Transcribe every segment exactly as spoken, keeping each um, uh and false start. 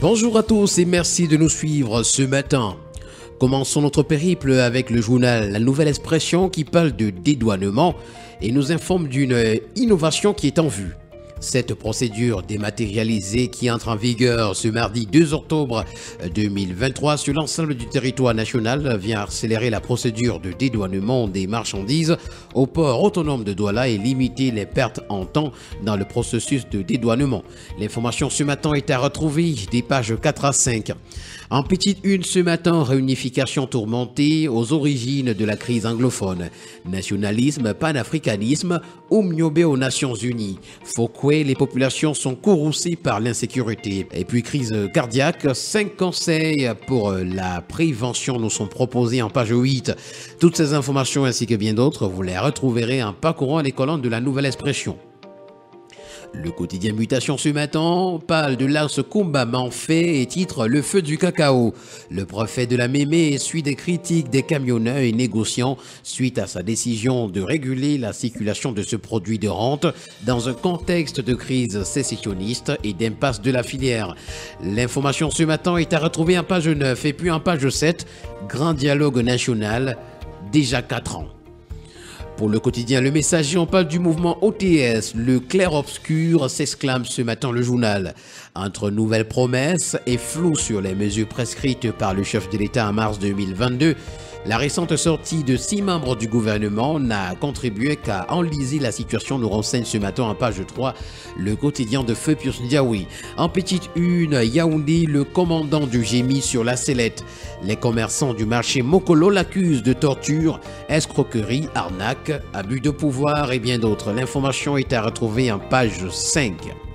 Bonjour à tous et merci de nous suivre ce matin. Commençons notre périple avec le journal La Nouvelle Expression qui parle de dédouanement et nous informe d'une innovation qui est en vue. Cette procédure dématérialisée qui entre en vigueur ce mardi deux octobre deux mille vingt-trois sur l'ensemble du territoire national vient accélérer la procédure de dédouanement des marchandises au port autonome de Douala et limiter les pertes en temps dans le processus de dédouanement. L'information ce matin est à retrouver des pages quatre à cinq. En petite une ce matin, réunification tourmentée aux origines de la crise anglophone. Nationalisme, panafricanisme, Oumniobé aux Nations Unies. Fouquet, les populations sont courroucées par l'insécurité. Et puis crise cardiaque, cinq conseils pour la prévention nous sont proposés en page huit. Toutes ces informations ainsi que bien d'autres, vous les retrouverez en parcourant les colonnes de La Nouvelle Expression. Le quotidien Mutation ce matin parle de Lars Kumba Manfait et titre Le feu du cacao. Le préfet de la Mémé suit des critiques des camionneurs et négociants suite à sa décision de réguler la circulation de ce produit de rente dans un contexte de crise sécessionniste et d'impasse de la filière. L'information ce matin est à retrouver en page neuf et puis en page sept, Grand dialogue national, déjà quatre ans. Pour le quotidien Le Messager, on parle du mouvement O T S. Le clair-obscur s'exclame ce matin le journal. Entre nouvelles promesses et flou sur les mesures prescrites par le chef de l'État en mars deux mille vingt-deux, la récente sortie de six membres du gouvernement n'a contribué qu'à enliser la situation, nous renseigne ce matin en page trois le quotidien de Feu Pius Ndiaoui. En petite une, Yaoundé, le commandant du Gémi sur la sellette. Les commerçants du marché Mokolo l'accusent de torture, escroquerie, arnaque, abus de pouvoir et bien d'autres. L'information est à retrouver en page cinq.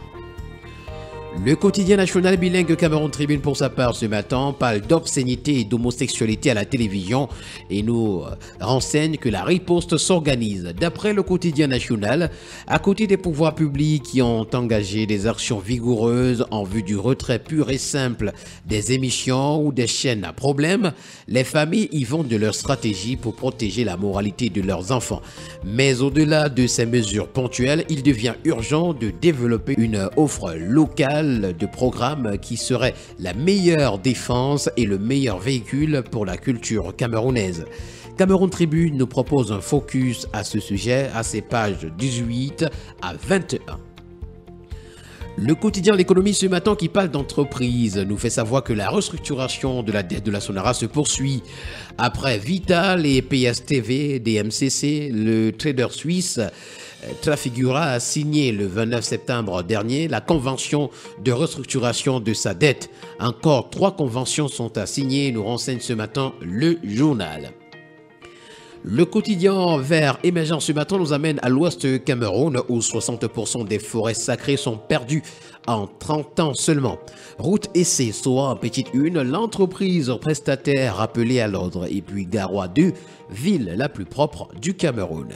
Le quotidien national bilingue Cameroun Tribune pour sa part ce matin parle d'obscénité et d'homosexualité à la télévision et nous renseigne que la riposte s'organise. D'après le quotidien national, à côté des pouvoirs publics qui ont engagé des actions vigoureuses en vue du retrait pur et simple des émissions ou des chaînes à problème, les familles y vont de leur stratégie pour protéger la moralité de leurs enfants. Mais au-delà de ces mesures ponctuelles, il devient urgent de développer une offre locale de programmes qui serait la meilleure défense et le meilleur véhicule pour la culture camerounaise. Cameroun Tribune nous propose un focus à ce sujet à ses pages dix-huit à vingt et un. Le quotidien L'économie ce matin qui parle d'entreprise nous fait savoir que la restructuration de la dette de la Sonara se poursuit. Après Vital et P S T V, D M C C, le trader suisse Trafigura a signé le vingt-neuf septembre dernier la convention de restructuration de sa dette. Encore trois conventions sont à signer, nous renseigne ce matin le journal. Le quotidien Vert émergent ce matin nous amène à l'ouest Cameroun où soixante pour cent des forêts sacrées sont perdues en trente ans seulement. Route Essai, soit en petite une, l'entreprise prestataire rappelée à l'ordre. Et puis Garoua deux, ville la plus propre du Cameroun.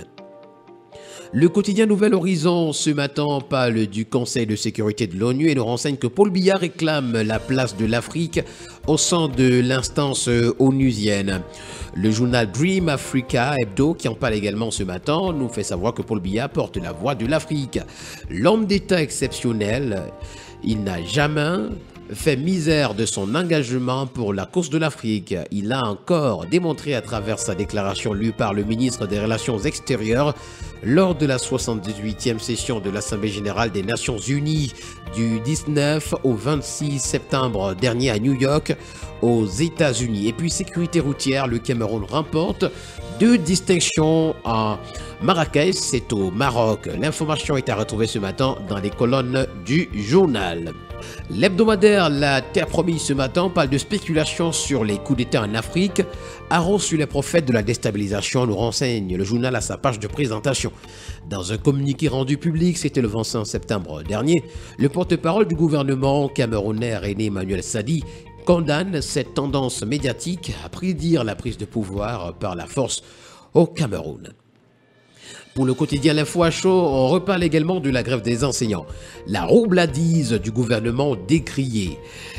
Le quotidien Nouvel Horizon ce matin parle du Conseil de sécurité de l'ONU et nous renseigne que Paul Biya réclame la place de l'Afrique au sein de l'instance onusienne. Le journal Dream Africa Hebdo, qui en parle également ce matin, nous fait savoir que Paul Biya porte la voix de l'Afrique. L'homme d'État exceptionnel, il n'a jamais fait misère de son engagement pour la cause de l'Afrique. Il a encore démontré à travers sa déclaration lue par le ministre des Relations extérieures lors de la soixante-dix-huitième session de l'Assemblée générale des Nations unies du dix-neuf au vingt-six septembre dernier à New York, aux États-Unis. Et puis sécurité routière, le Cameroun remporte deux distinctions en Marrakech, c'est au Maroc. L'information est à retrouver ce matin dans les colonnes du journal. L'hebdomadaire La Terre Promise ce matin parle de spéculation sur les coups d'État en Afrique. Arros sur les prophètes de la déstabilisation, nous renseigne le journal à sa page de présentation. Dans un communiqué rendu public, c'était le vingt-cinq septembre dernier, le porte-parole du gouvernement camerounais René Emmanuel Sadi condamne cette tendance médiatique à prédire la prise de pouvoir par la force au Cameroun. Pour le quotidien L'Info à chaud, on reparle également de la grève des enseignants. La roubladise du gouvernement décriée.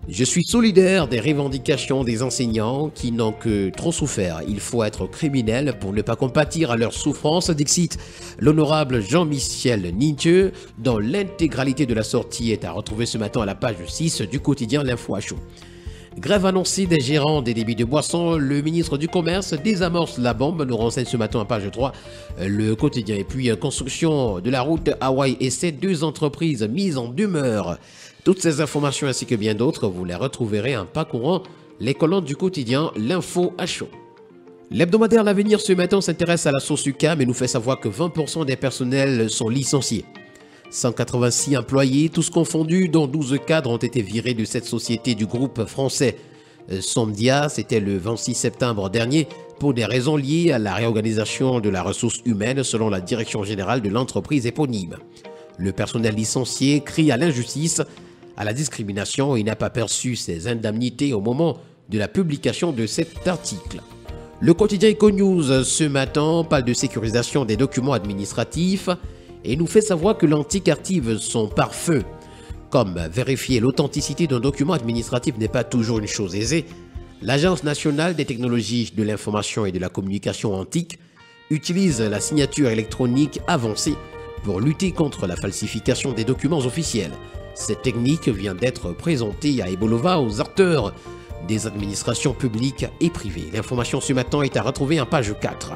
Je suis solidaire des revendications des enseignants qui n'ont que trop souffert. Il faut être criminel pour ne pas compatir à leur souffrance, dixit l'honorable Jean-Michel Nintieux, dont l'intégralité de la sortie est à retrouver ce matin à la page six du quotidien L'Info à chaud. Grève annoncée des gérants des débits de boissons, le ministre du Commerce désamorce la bombe, nous renseigne ce matin à page trois le quotidien. Et puis, construction de la route Hawaï et ces deux entreprises mises en demeure. Toutes ces informations ainsi que bien d'autres, vous les retrouverez en parcourant les colonnes du quotidien L'Info à chaud. L'hebdomadaire L'Avenir ce matin s'intéresse à la sauce U C A M et nous fait savoir que vingt pour cent des personnels sont licenciés. cent quatre-vingt-six employés, tous confondus, dont douze cadres ont été virés de cette société du groupe français Somdia. C'était le vingt-six septembre dernier pour des raisons liées à la réorganisation de la ressource humaine selon la direction générale de l'entreprise éponyme. Le personnel licencié crie à l'injustice, à la discrimination et n'a pas perçu ses indemnités au moment de la publication de cet article. Le quotidien EcoNews ce matin parle de sécurisation des documents administratifs et nous fait savoir que l'antique active son pare-feu. Comme vérifier l'authenticité d'un document administratif n'est pas toujours une chose aisée, l'Agence nationale des technologies de l'information et de la communication antique utilise la signature électronique avancée pour lutter contre la falsification des documents officiels. Cette technique vient d'être présentée à Ebolova aux acteurs des administrations publiques et privées. L'information ce matin est à retrouver en page quatre.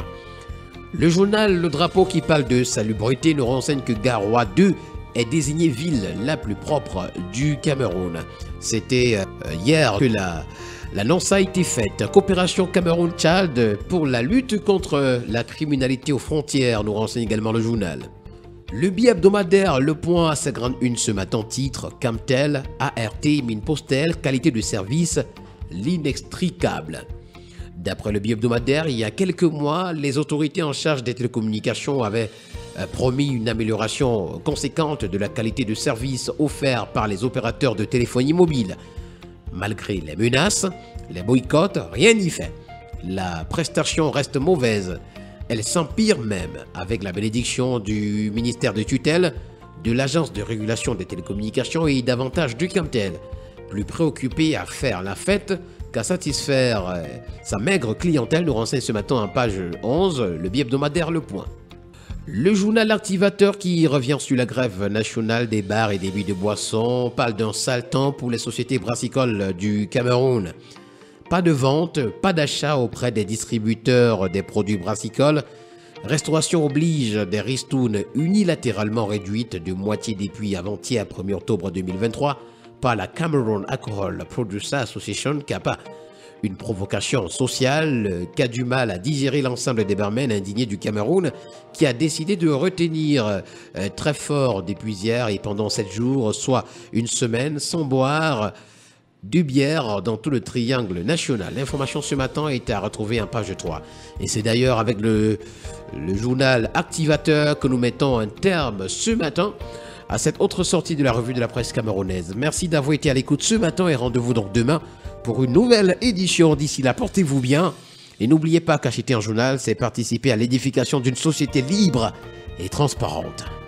Le journal Le Drapeau qui parle de salubrité nous renseigne que Garoua deux est désignée ville la plus propre du Cameroun. C'était hier que la, l'annonce a été faite. Coopération Cameroun-Tchad pour la lutte contre la criminalité aux frontières, nous renseigne également le journal. Le billet hebdomadaire Le Point à sa grande une ce matin titre Camtel, A R T, mine postale, qualité de service, l'inextricable. D'après le billet hebdomadaire, il y a quelques mois, les autorités en charge des télécommunications avaient promis une amélioration conséquente de la qualité de service offert par les opérateurs de téléphonie mobile. Malgré les menaces, les boycotts, rien n'y fait. La prestation reste mauvaise. Elle s'empire même avec la bénédiction du ministère de tutelle, de l'Agence de régulation des télécommunications et davantage du Camtel, plus préoccupé à faire la fête qu'à satisfaire euh, sa maigre clientèle, nous renseigne ce matin en page onze, le billet hebdomadaire Le Point. Le journal Activateur qui revient sur la grève nationale des bars et des débits de boissons parle d'un sale temps pour les sociétés brassicoles du Cameroun. Pas de vente, pas d'achat auprès des distributeurs des produits brassicoles. Restauration oblige des ristounes unilatéralement réduites de moitié depuis avant-hier premier octobre deux mille vingt-trois par la Cameroon Alcohol Producer Association C A P A. Une provocation sociale qui a du mal à digérer l'ensemble des barmen indignés du Cameroun qui a décidé de retenir euh, très fort depuis hier et pendant sept jours, soit une semaine, sans boire du bière dans tout le triangle national. L'information ce matin est à retrouver en page trois. Et c'est d'ailleurs avec le, le journal Activateur que nous mettons un terme ce matin à cette autre sortie de la revue de la presse camerounaise. Merci d'avoir été à l'écoute ce matin et rendez-vous donc demain pour une nouvelle édition. D'ici là, portez-vous bien et n'oubliez pas qu'acheter un journal, c'est participer à l'édification d'une société libre et transparente.